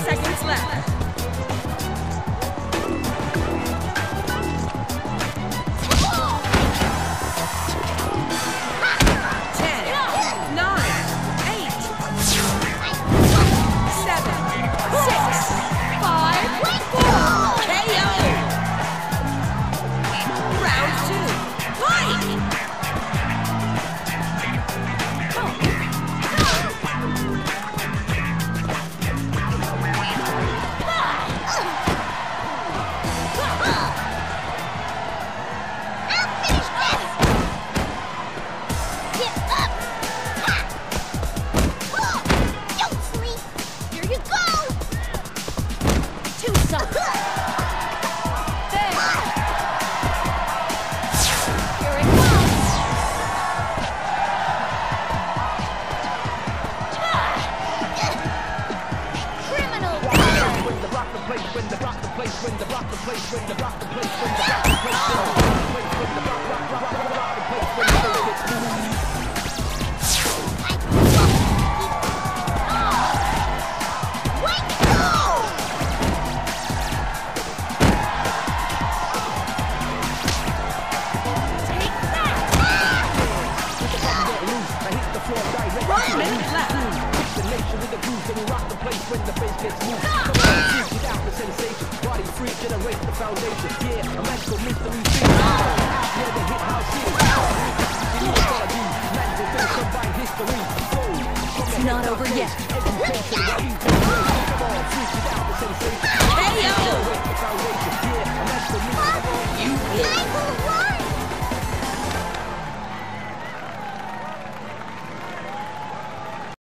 seconds left. 1 minute left. The nation with the groove, so we rock the place when the bass gets moved. Come on, freak it out, the sensation. Body free, generate the foundation. Yeah, a magical mystery thing. Yeah, the hit house scene. You know what I do. Magical things combine history. It's not over yet. Education,